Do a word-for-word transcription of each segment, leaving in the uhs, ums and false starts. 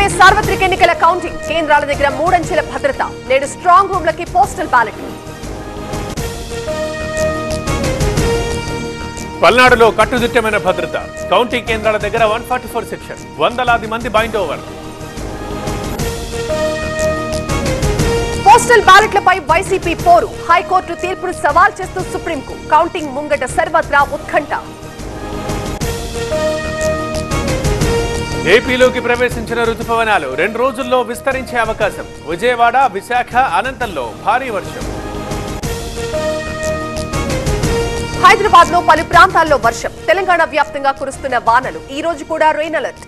రేపే సార్వత్రిక ఎన్నికల కౌంటింగ్ కేంద్రాల దగ్గర మూడంచెల భద్రత నేడు స్ట్రాంగ్ రూమ్లకి పోస్టల్ బ్యాలెట్ పల్నాడులో కట్టుదిట్టమైన భద్రత కౌంటింగ్ కేంద్రాల దగ్గర వన్ ఫార్టీ ఫోర్ సెక్షన్ వందలాది మంది బైండ్ ఓవర్ పోస్టల్ బ్యాలెట్లపై వైసీపీ పోరు హైకోర్టు తీర్పును సవాల్ చేస్తూ సుప్రీంకు కౌంటింగ్ ముంగట సర్వత్రా ఉత్కంఠ ఏపీలోకి ప్రవేశించిన రుతుపవనాలు రెండు రోజుల్లో విస్తరించే అవకాశం విజయవాడ విశాఖ అనంతంలో భారీ వర్షం హైదరాబాద్ లో పలు ప్రాంతాల్లో వర్షం తెలంగాణ వ్యాప్తంగా కురుస్తున్న వానలు ఈ రోజు కూడా రెయిన్ అలర్ట్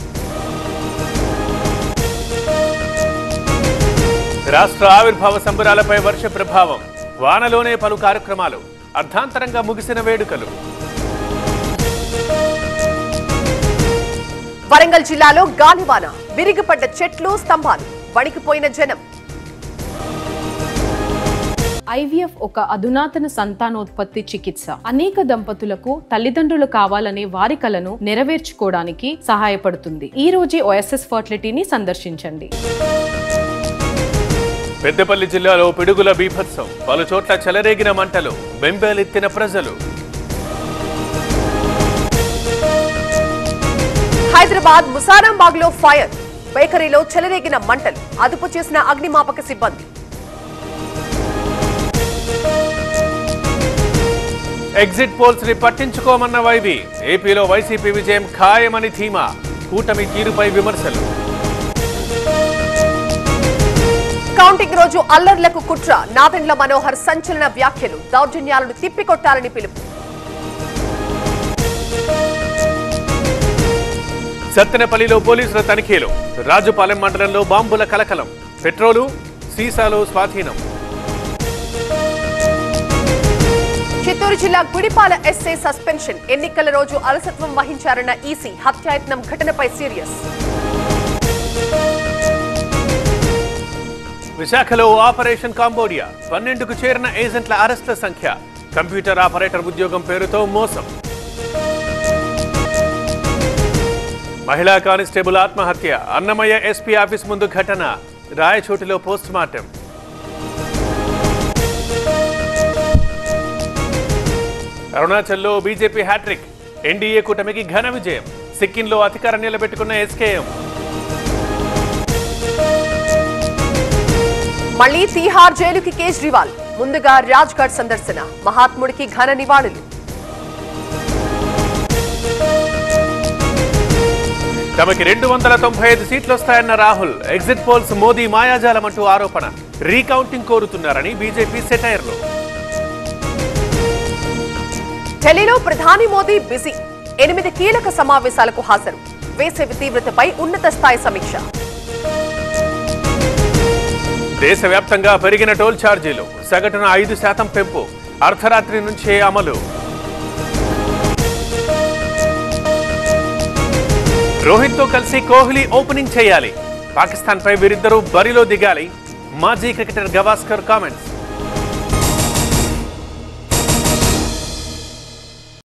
రాష్ట్ర ఆవిర్భావ సంబరాలపై వర్ష ప్రభావం వానలోనే పలు కార్యక్రమాలు అర్ధాంతరంగా ముగిసిన వేడుకలు వరంగల్ జిల్లాలో గాలివాన విరిగిపడ్డ చెట్లు స్తంభాలు వణికిపోయిన జనం ఐవీఎఫ్ ఒక అధునాతన సంతానోత్పత్తి చికిత్స అనేక దంపతులకు తల్లిదండ్రులు కావాలనే వారి కలను నెరవేర్చుకోవడానికి సహాయపడుతుంది ఈ రోజే ఓఎస్ఎస్ ఫర్టిలిటీని సందర్శించండి పెద్దపల్లి జిల్లాలో పిడుగుల బీభత్సం పలు చోట్ల చెలరేగిన మంటలు బెంబేలెత్తిన ప్రజలు హైదరాబాద్ ముసారాంబాగ్ లో ఫైర్ బేకరీలో చెలరేగిన మంటలు అదుపు చేసిన అగ్నిమాపక సిబ్బంది ఎగ్జిట్ పోల్స్ ని పట్టించుకోమన్న వైవి ఏపీలో వైసీపీ విజయం ఖాయమని ధీమా కూటమి తీరుపై విమర్శలు కౌంటింగ్ రోజు అల్లర్లకు కుట్ర నాదెండ్ల మనోహర్ సంచలన వ్యాఖ్యలు దౌర్జన్యాలను తిప్పికొట్టాలని పిలుపు సత్తెనపల్లిలో పోలీసుల తనిఖీలు రాజుపాలెం మండలంలో బాంబుల కలకలం పెట్రోలు సీసాలో స్వాధీనం చిత్తూరు జిల్లా గుడిపాల ఎస్ఐ సస్పెన్షన్ ఎన్నికల రోజు అలసత్వం వహించారన్న ఈసీ హత్యాయత్నం ఘటనపై సీరియస్ విశాఖలో ఆపరేషన్ కాంబోడియా పన్నెండుకు చేరిన ఏజెంట్ల అరెస్టుల సంఖ్య కంప్యూటర్ ఆపరేటర్ ఉద్యోగం పేరుతో మోసం మహిళా కానిస్టేబుల్ ఆత్మహత్య అన్నమయ్య ఎస్పీ ఆఫీస్ ముందు ఘటన రాయచోటిలో పోస్ట్ మార్టం అరుణాచల్లో బీజేపీ హ్యాట్రిక్ ఎన్డీఏ కూటమికి ఘన విజయం సిక్కింలో అధికారం నిలబెట్టుకున్న ఎస్కేఎం మళ్లీ తీహార్ జైలుకి కేజ్రీవాల్ ముందుగా రాజ్ఘాట్ సందర్శన మహాత్ముడికి ఘన నివాళులు తమకి రెండు వందల తొంభై ఐదు సీట్లు వస్తాయన్న రాహుల్ ఎగ్జిట్ పోల్స్ మోదీ మాయాజాలమంటూ ఆరోపణ రీకౌంటింగ్ కోరుతున్నారని బీజేపీ సెటైర్లు ఢిల్లీలో ప్రధాని మోదీ బిజీ ఎనిమిది కీలక సమావేశాలకు హాజరు వేసవి తీవ్రతపై ఉన్నత స్థాయి సమీక్ష దేశవ్యాప్తంగా పెరిగిన టోల్ ఛార్జీలు సగటున ఐదు శాతం పెంపు అర్ధరాత్రి నుంచే అమలు రోహిత్ తో కలిసి కోహ్లీ ఓపెనింగ్ చేయాలి పాకిస్తాన్ పై వీరిద్దరూ బరిలో దిగాలి మాజీ క్రికెటర్ గవాస్కర్ కామెంట్స్